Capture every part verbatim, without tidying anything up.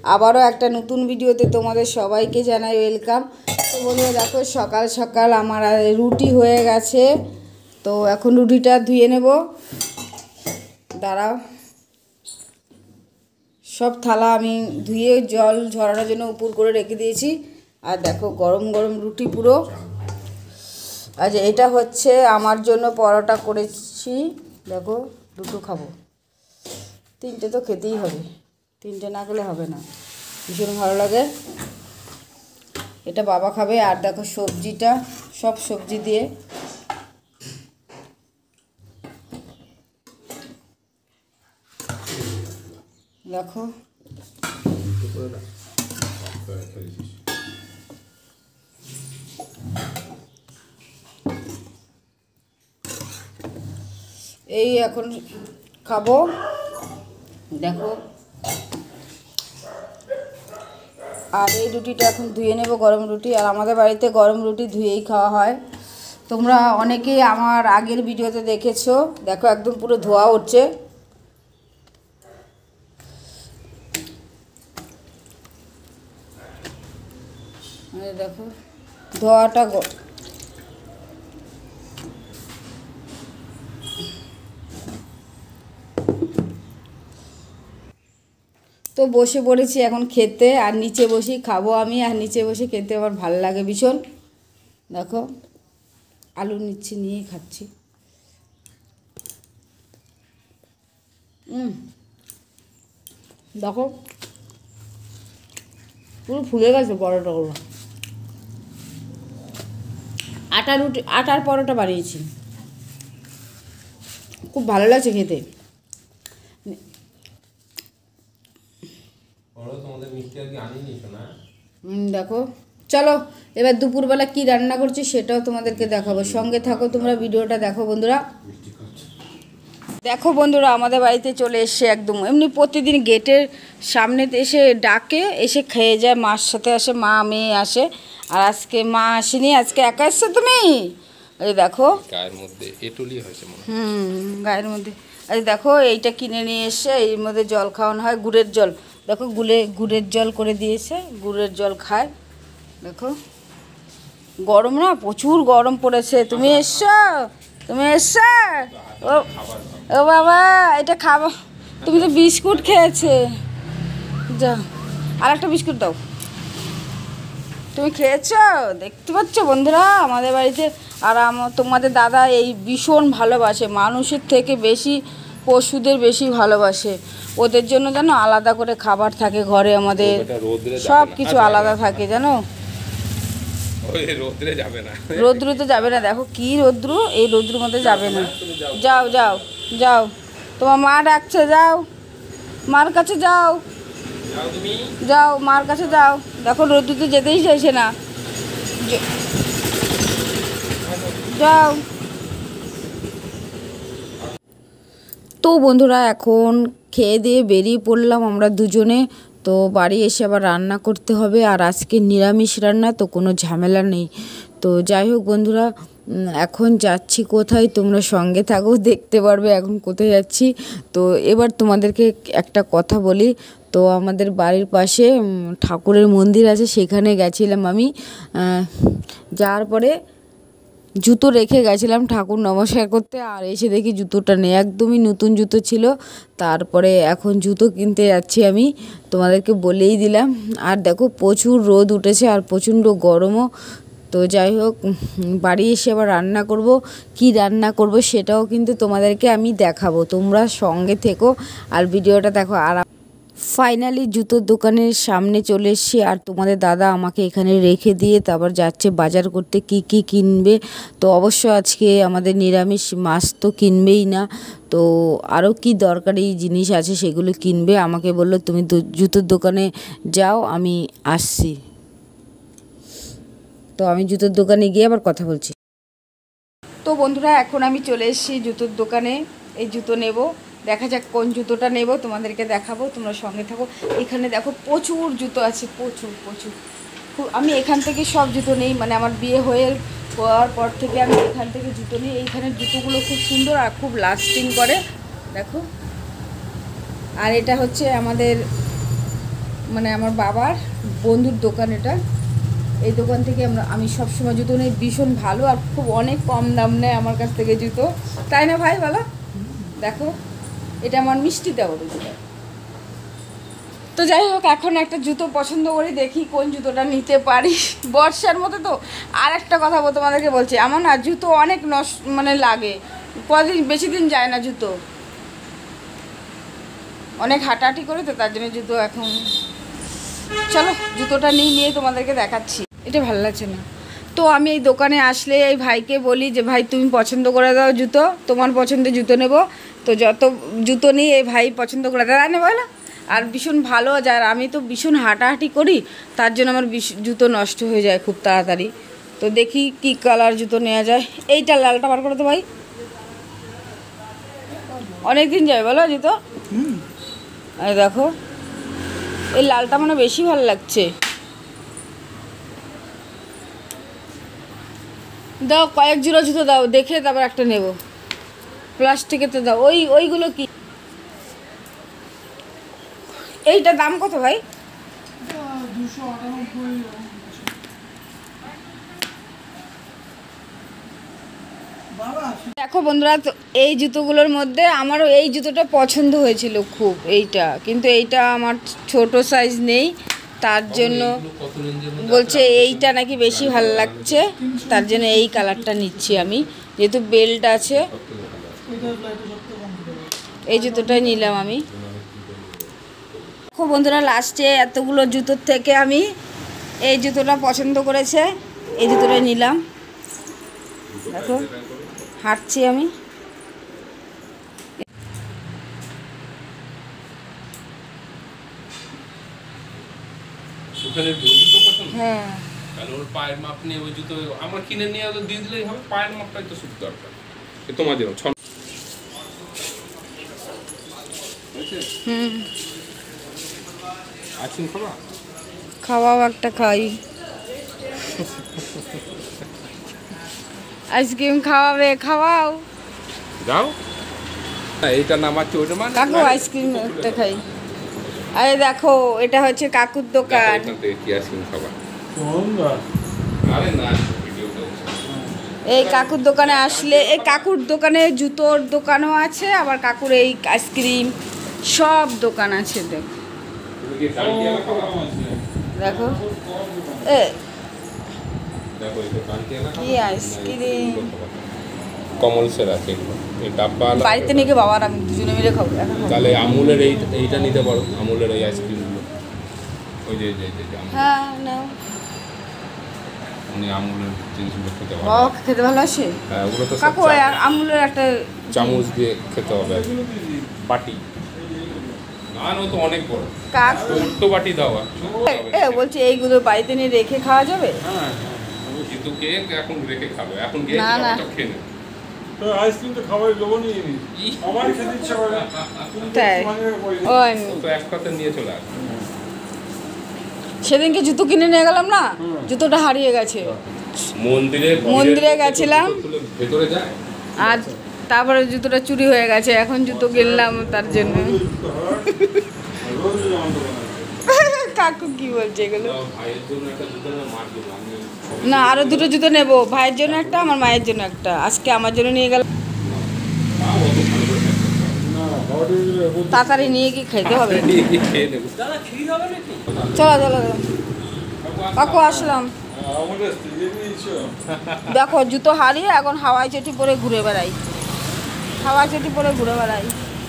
আবারও একটা নতুন ভিডিওতে তোমাদের সবাইকে জানাই ওয়েলকাম। তো বন্ধুরা দেখো সকাল সকাল আমার রুটি হয়ে গেছে, তো এখন রুটিটা ধুয়ে নেব। দাঁড়াও, সব থালা আমি ধুয়ে জল ঝরানোর জন্য উপর করে রেখে দিয়েছি। আর দেখো গরম গরম রুটি পুরো। আচ্ছা, এটা হচ্ছে আমার জন্য পরোটা করেছি। দেখো দুটো খাবো, তিনটে তো খেতেই হবে, তিনটে না খেলে হবে না, ভীষণ ভালো লাগে। এটা বাবা খাবে। আর দেখো সবজিটা সব সবজি দিয়ে দেখো এই এখন খাবো। দেখো আর এই রুটিটা এখন ধুয়ে নেব, গরম রুটি। আর আমাদের বাড়িতে গরম রুটি ধুয়েই খাওয়া হয়। তোমরা অনেকেই আমার আগের ভিডিওতে দেখেছো। দেখো একদম পুরো ধোয়া উঠছে। দেখো ধোয়াটা তো বসে পড়েছি এখন খেতে। আর নিচে বসেই খাবো আমি, আর নিচে বসে খেতে আমার ভালো লাগে ভীষণ। দেখো আলু নিচ্ছি, নিয়েই খাচ্ছি। হুম দেখো পুরো ফুলে গেছে পরোটাগুলো। আটা রুটি, আটার পরোটা বানিয়েছি, খুব ভালো লাগছে খেতে। দেখো চলো এবার দুপুরবেলা কি রান্না করছি সেটাও তোমাদেরকে দেখাবো। সঙ্গে থাকো তোমরা, ভিডিওটা দেখো বন্ধুরা। দেখো বন্ধুরা আমাদের বাড়িতে চলে এসছে একদম এমনি প্রতিদিন গেটের সামনে এসে ডাকে, এসে খেয়ে যায়। মার সাথে আসে, মা মেয়ে আসে। আর আজকে মা আসেনি, আজকে একা এসছো তুমি। এই দেখো গায়ের মধ্যে এটুলি হয়েছে মনে হয়। হুম গায়ের মধ্যে। এই দেখো এইটা কিনে নিয়ে এসে এর মধ্যে জল খাওয়ানো হয়, গুড়ের জল। দেখো গুলে গুড়ের জল করে দিয়েছে, গুড়ের জল খায়। দেখো গরম না, প্রচুর গরম পড়েছে। তুমি এসছো, তুমি এসছো। ও ও বাবা এটা খাবো। তুমি তো বিস্কুট খেয়েছে, যা আর একটা বিস্কুট দাও। তুমি খেয়েছো, দেখতে পাচ্ছ বন্ধুরা আমাদের বাড়িতে। আর আমার তোমাদের দাদা এই ভীষণ ভালোবাসে, মানুষের থেকে বেশি পশুদের বেশি ভালোবাসে। ওদের জন্য জানো আলাদা করে খাবার থাকে ঘরে, আমাদের সব কিছু আলাদা থাকে জানো। রোদ্রে যাবে না, রোদ্রু তো যাবে না। দেখো কি রোদ্রু, এই রোদ্রুর মধ্যে যাবে না। যাও যাও যাও, তোমার মা ডাকছে, যাও মার কাছে যাও, যাও মার কাছে যাও। দেখো রোদ্রুতে যেতেই চাইছে না, যাও। তো বন্ধুরা এখন খেয়ে দিয়ে বেরিয়ে পড়লাম আমরা দুজনে। তো বাড়ি এসে আবার রান্না করতে হবে। আর আজকে নিরামিষ রান্না, তো কোনো ঝামেলা নেই। তো যাই হোক বন্ধুরা, এখন যাচ্ছি কোথায় তোমরা সঙ্গে থাকো, দেখতে পারবে এখন কোথায় যাচ্ছি। তো এবার তোমাদেরকে একটা কথা বলি। তো আমাদের বাড়ির পাশে ঠাকুরের মন্দির আছে, সেখানে গেছিলাম আমি। যাওয়ার পরে জুতো রেখে গেছিলাম ঠাকুর নমস্কার করতে, আর এসে দেখি জুতোটা নেই, একদমই নতুন জুতো ছিল। তারপরে এখন জুতো কিনতে যাচ্ছি আমি, তোমাদেরকে বলেই দিলাম। আর দেখো প্রচুর রোদ উঠেছে আর প্রচণ্ড গরমও। তো যাই হোক বাড়ি এসে আবার রান্না করব। কি রান্না করব সেটাও কিন্তু তোমাদেরকে আমি দেখাবো, তোমরা সঙ্গে থেকো আর ভিডিওটা দেখো। আর ফাইনালি জুতোর দোকানের সামনে চলে এসেছি। আর তোমাদের দাদা আমাকে এখানে রেখে দিয়ে তারপর যাচ্ছে বাজার করতে, কি কি কিনবে। তো অবশ্য আজকে আমাদের নিরামিষ, মাছ তো কিনবেই না। তো আরও কি দরকারি জিনিস আছে সেগুলো কিনবে। আমাকে বললো তুমি জুতোর দোকানে যাও, আমি আসছি। তো আমি জুতোর দোকানে গিয়ে আবার কথা বলছি। তো বন্ধুরা এখন আমি চলে এসেছি জুতোর দোকানে, এই জুতো নেব। দেখা যাক কোন জুতোটা নেব, তোমাদেরকে দেখাবো, তোমরা সঙ্গে থাকো। এখানে দেখো প্রচুর জুতো আছে, প্রচুর প্রচুর। খুব আমি এখান থেকে সব জুতো নেই, মানে আমার বিয়ে হয়ে হওয়ার পর থেকে আমি এখান থেকে জুতো নিই। এইখানের জুতোগুলো খুব সুন্দর আর খুব লাস্টিং করে, দেখো। আর এটা হচ্ছে আমাদের মানে আমার বাবার বন্ধুর দোকান এটা। এই দোকান থেকে আমরা আমি সবসময় জুতো নিই, ভীষণ ভালো আর খুব অনেক কম দাম নেয় আমার কাছ থেকে জুতো, তাই না ভাই বলো? দেখো এটা আমার মিষ্টি দেওয়া জুতো। তো যাই হোক, এখন একটা জুতো পছন্দ করি, দেখি কোন জুতোটা নিতে পারি। বর্ষার মতো তো। আর একটা কথা তোমাদেরকে বলছি, আমার না জুতো অনেক নষ্ট মানে লাগে, কদিন বেশি দিন যায় না জুতো, অনেক হাঁটাহাঁটি করে তো, তার জন্য জুতো এখন। চলো জুতোটা নিয়ে নিয়ে তোমাদেরকে দেখাচ্ছি। এটা ভালো লাগছে না। তো আমি এই দোকানে আসলে এই ভাইকে বলি যে ভাই তুমি পছন্দ করে দাও জুতো, তোমার পছন্দের জুতো নেব। তো যত জুতো নিই এই ভাই পছন্দ করে দেয় নেবো না। আর ভীষণ ভালো, যার আমি তো ভীষণ হাঁটাহাঁটি করি, তার জন্য আমার জুতো নষ্ট হয়ে যায় খুব তাড়াতাড়ি। তো দেখি কি কালার জুতো নেওয়া যায়। এইটা লালটা বার করে তো ভাই, অনেক দিন যাবে বলো জুতো। এই দেখো এই লালটা মানে বেশি ভালো লাগছে। দাও কয়েক জোড়া জুতো দাও, দেখে তারপর একটা নেব। প্লাস্টিকের তো দাও। ওই ওইগুলো কি, এইটা দাম কত ভাই? দেখো বন্ধুরা, তো এই জুতোগুলোর মধ্যে আমারও এই জুতোটা পছন্দ হয়েছিল খুব, এইটা কিন্তু এইটা আমার ছোট সাইজ নেই, তার জন্য বলছে এইটা নাকি বেশি ভালো লাগছে, তার জন্য এই কালারটা নিচ্ছি আমি, যেহেতু বেল্ট আছে। এই জুতোটাই নিলাম আমি। দেখো বন্ধুরা, লাস্টে এতগুলো জুতোর থেকে আমি এই জুতোটা পছন্দ করেছে, এই জুতোটাই নিলাম। দেখো হাঁটছি আমি। হ্যাঁ ওর পায়ের মাপ নিয়ে ওই জুতো আমার কিনে নিয়ে দিয়ে দিলেই হবে, পায়ের মাপটাই তো শুধু দরকার। তোমার জন্য হুম আইসক্রিম খাবা? খাওয়াও একটা খাই। আইসক্রিম খাওয়াবে, খাওয়াও। যাও এইটা নামাচ্ছি ওইটা মানে কাকু আইসক্রিম একটা খাই। আরে দেখো এটা হচ্ছে কাকুর দোকান। কি আইসক্রিম খাবা? আরে না এই কাকুর দোকানে আসলে, এই কাকুর দোকানে জুতোর দোকানও আছে, আবার কাকুর এই আইসক্রিম সব দোকান আছে। দেখো দেখো এ কি আইসক্রিম, কমল সের আছে এগুলো। এই ডাব্বা বাড়িতে নিয়ে গিয়ে বাবার আমি দুজনে মিলে খাবো। তাহলে আমুলের এই এইটা নিতে পারো, আমুলের এই আইসক্রিমগুলো। ওই যে যে যে হ্যাঁ নাও। উনি আমুলের জিনিসগুলো খেতে ভালো। ও খেতে ভালোবাসে? হ্যাঁ ওগুলো তো কাকু আমুলের একটা চামচ দিয়ে খেতে হবে, বাটি না না তো অনেক বড় কাকু ছোট্ট বাটি দাও। এ বলছি এইগুলো বাড়িতে নিয়ে রেখে খাওয়া যাবে? হ্যাঁ কিন্তু কে এখন রেখে খাবে, এখন গিয়ে না না খেয়ে নেবে। তো আইসক্রিম তো খাবার লোভ নিয়ে নি, আমার খেতে ইচ্ছা করে। তাই ও তো এক কথা নিয়ে চলে আসে। সেদিনকে জুতো কিনে নিয়ে গেলাম না, জুতোটা হারিয়ে গেছে। মন্দিরে মন্দিরে গেছিলাম ভেতরে যায়, আর তারপরে জুতোটা চুরি হয়ে গেছে, এখন জুতো কিনলাম তার জন্য। কাকু কি বলছে এগুলো? ভাইয়ের জন্য একটা জুতো না, মার জন্য আমি না আরো দুটো জুতো নেবো, ভাইয়ের জন্য একটা, আমার মায়ের জন্য একটা। আজকে আমার জন্য নিয়ে গেলাম, তাড়াতাড়ি নিয়ে গিয়ে খেতে হবে। খেয়ে নেবো। চলো চলো কাকু আসলাম। দেখো জুতো হারিয়ে এখন হাওয়াই চটি পরে ঘুরে বেড়াই, হাওয়াই চটি পরে ঘুরে বেড়াই।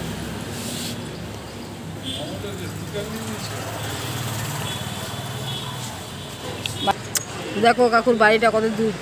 দেখো কাকুর বাড়িটা কত দূর।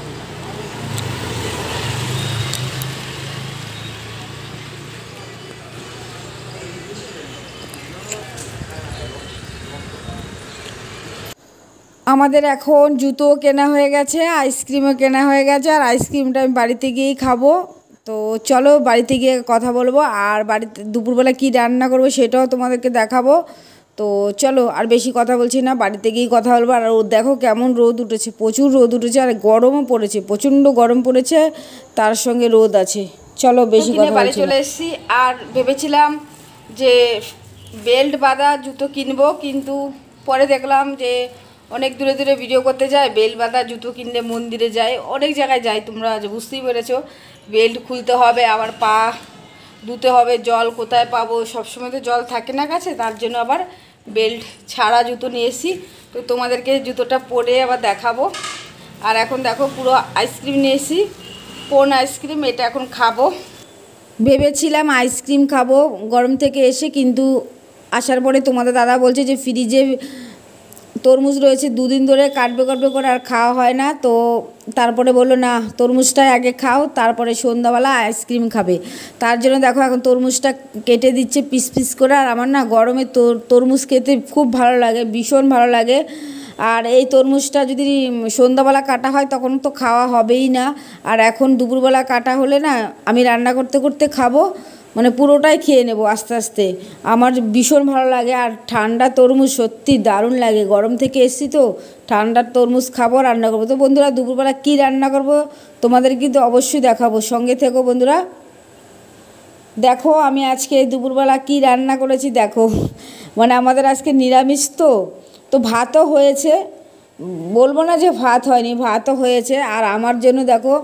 আমাদের এখন জুতো কেনা হয়ে গেছে, আইসক্রিমও কেনা হয়ে গেছে, আর আইসক্রিমটা আমি বাড়িতে গিয়েই খাবো। তো চলো বাড়িতে গিয়ে কথা বলবো, আর বাড়িতে দুপুরবেলা কি রান্না করবো সেটাও তোমাদেরকে দেখাবো। তো চলো আর বেশি কথা বলছি না, বাড়িতে গিয়েই কথা বলবো। আর দেখো কেমন রোদ উঠেছে, প্রচুর রোদ উঠেছে, আর গরমও পড়েছে, প্রচণ্ড গরম পড়েছে, তার সঙ্গে রোদ আছে। চলো বেশি কথা বাড়ি চলে এসেছি, আর ভেবেছিলাম যে বেল্ট বাঁধা জুতো কিনবো, কিন্তু পরে দেখলাম যে অনেক দূরে দূরে ভিডিও করতে যায়, বেল্ট বাঁধা জুতো কিনতে মন্দিরে যায়, অনেক জায়গায় যায়, তোমরা বুঝতেই পেরেছো। বেল্ট খুলতে হবে, আবার পা ধুতে হবে, জল কোথায় পাবো, সবসময় তো জল থাকে না কাছে, তার জন্য আবার বেল্ট ছাড়া জুতো নিয়ে এসেছি। তো তোমাদেরকে জুতোটা পরে আবার দেখাবো। আর এখন দেখো পুরো আইসক্রিম নিয়ে এসেছি, কোন আইসক্রিম, এটা এখন খাবো। ভেবেছিলাম আইসক্রিম খাবো গরম থেকে এসে, কিন্তু আসার পরে তোমাদের দাদা বলছে যে ফ্রিজে তরমুজ রয়েছে, দুদিন ধরে কাটবে কাটবে করে আর খাওয়া হয় না। তো তারপরে বললো না, তরমুজটাই আগে খাও, তারপরে সন্ধ্যাবেলা আইসক্রিম খাবে। তার জন্য দেখো এখন তরমুজটা কেটে দিচ্ছে পিস পিস করে। আর আমার না গরমে তরমুজ খেতে খুব ভালো লাগে, ভীষণ ভালো লাগে। আর এই তরমুজটা যদি সন্ধ্যাবেলা কাটা হয় তখন তো খাওয়া হবেই না, আর এখন দুপুরবেলা কাটা হলে না আমি রান্না করতে করতে খাবো, মানে পুরোটাই খেয়ে নেব আস্তে আস্তে। আমার ভীষণ ভালো লাগে। আর ঠান্ডা তরমুজ সত্যি দারুণ লাগে, গরম থেকে এসেছি তো ঠান্ডার তরমুজ খাবো, রান্না করবো। তো বন্ধুরা দুপুরবেলা কী রান্না করব তোমাদের কিন্তু অবশ্যই দেখাবো, সঙ্গে থেকো বন্ধুরা। দেখো আমি আজকে দুপুরবেলা কি রান্না করেছি দেখো, মানে আমাদের আজকে নিরামিষ তো তো ভাতও হয়েছে, বলবো না যে ভাত হয়নি, ভাতও হয়েছে। আর আমার জন্য দেখো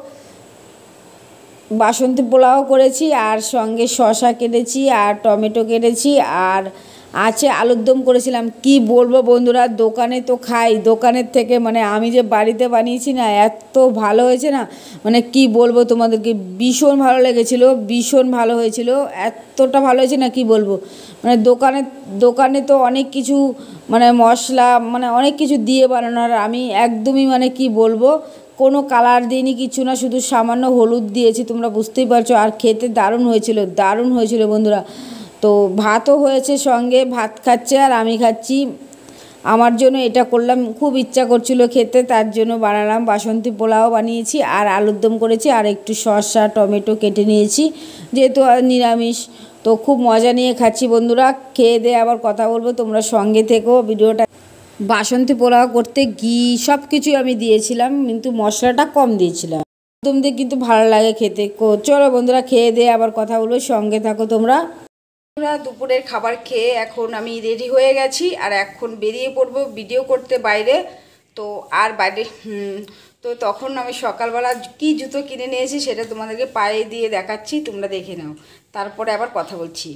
বাসন্তী পোলাও করেছি, আর সঙ্গে শসা কেটেছি, আর টমেটো কেটেছি, আর আছে আলুর দম করেছিলাম। কি বলবো বন্ধুরা, দোকানে তো খাই, দোকানের থেকে মানে আমি যে বাড়িতে বানিয়েছি না এত ভালো হয়েছে না, মানে কি বলবো তোমাদেরকে, ভীষণ ভালো লেগেছিলো, ভীষণ ভালো হয়েছিল, এতটা ভালো হয়েছে না কি বলবো। মানে দোকানে দোকানে তো অনেক কিছু মানে মশলা মানে অনেক কিছু দিয়ে বানানো, আর আমি একদমই মানে কি বলবো কোনো কালার দিইনি, কিছু না, শুধু সামান্য হলুদ দিয়েছি, তোমরা বুঝতেই পারছো। আর খেতে দারুণ হয়েছিল, দারুণ হয়েছিল বন্ধুরা। তো ভাতও হয়েছে, সঙ্গে ভাত খাচ্ছে আর আমি খাচ্ছি। আমার জন্য এটা করলাম, খুব ইচ্ছা করছিল খেতে, তার জন্য বানালাম। বাসন্তী পোলাও বানিয়েছি, আর আলুর দম করেছি, আর একটু শসা টমেটো কেটে নিয়েছি, যেহেতু নিরামিষ। তো খুব মজা নিয়ে খাচ্ছি বন্ধুরা। খেয়ে দিয়ে আবার কথা বলবো, তোমরা সঙ্গে থেকো ভিডিওটা। বাসন্তী পোলাও করতে ঘি সব কিছুই আমি দিয়েছিলাম, কিন্তু মশলাটা কম দিয়েছিলাম, একদম দিয়ে কিন্তু ভালো লাগে খেতে। চলো বন্ধুরা খেয়ে দিয়ে আবার কথা বলবো, সঙ্গে থাকো তোমরা। বন্ধুরা দুপুরের খাবার খেয়ে এখন আমি রেডি হয়ে গেছি, আর এখন বেরিয়ে পড়বো ভিডিও করতে বাইরে। তো আর বাইরে তো তখন আমি সকালবেলা কি জুতো কিনে নিয়েছি সেটা তোমাদেরকে পায়ে দিয়ে দেখাচ্ছি, তোমরা দেখে নাও, তারপরে আবার কথা বলছি।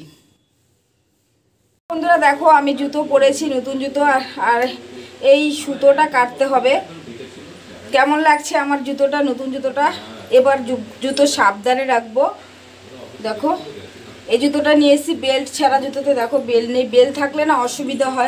বন্ধুরা দেখো আমি জুতো পরেছি, নতুন জুতো, আর এই সুতোটা কাটতে হবে। কেমন লাগছে আমার জুতোটা, নতুন জুতোটা। এবার জুতো সাবধানে রাখবো। দেখো এই জুতোটা নিয়ে এসেছি বেল্ট ছাড়া, জুতোতে দেখো বেল্ট নেই, বেল্ট থাকলে না অসুবিধা হয়।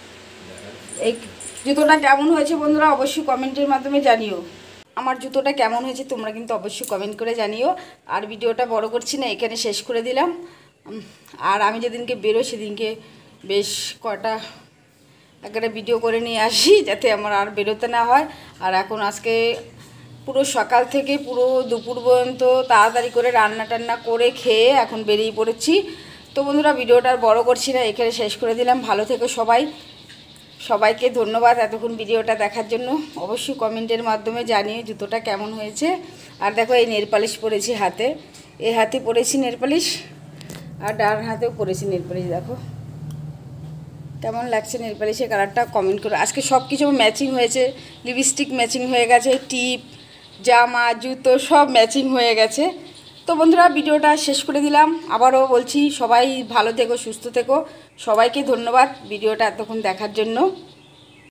এই জুতোটা কেমন হয়েছে বন্ধুরা অবশ্যই কমেন্টের মাধ্যমে জানিও। আমার জুতোটা কেমন হয়েছে তোমরা কিন্তু অবশ্যই কমেন্ট করে জানিও। আর ভিডিওটা বড় করছি না, এখানে শেষ করে দিলাম। আর আমি যেদিনকে বেরো সেদিনকে বেশ কটা একটা ভিডিও করে নিয়ে আসি, যাতে আমার আর বেরোতে না হয়। আর এখন আজকে পুরো সকাল থেকে পুরো দুপুর পর্যন্ত তাড়াতাড়ি করে রান্না টান্না করে খেয়ে এখন বেরিয়ে পড়েছি। তো বন্ধুরা ভিডিওটা আর বড় করছি না, এখানে শেষ করে দিলাম। ভালো থেকো সবাই, সবাইকে ধন্যবাদ এতক্ষণ ভিডিওটা দেখার জন্য। অবশ্যই কমেন্টের মাধ্যমে জানিয়ে জুতোটা কেমন হয়েছে। আর দেখো এই নেল পালিশ পরেছি হাতে, এই হাতে পরেছি নেল পালিশ, আর ডান হাতেও পরেছি নেল পালিশ। দেখো কেমন লাগছে নেল পালিশের কালারটা কমেন্ট করো। আজকে সব কিছু ম্যাচিং হয়েছে, লিপস্টিক ম্যাচিং হয়ে গেছে, টিপ জামা জুতো সব ম্যাচিং হয়ে গেছে। তো বন্ধুরা ভিডিওটা শেষ করে দিলাম। আবারও বলছি সবাই ভালো থেকো, সুস্থ থেকো, সবাইকে ধন্যবাদ ভিডিওটা এতক্ষণ দেখার জন্য।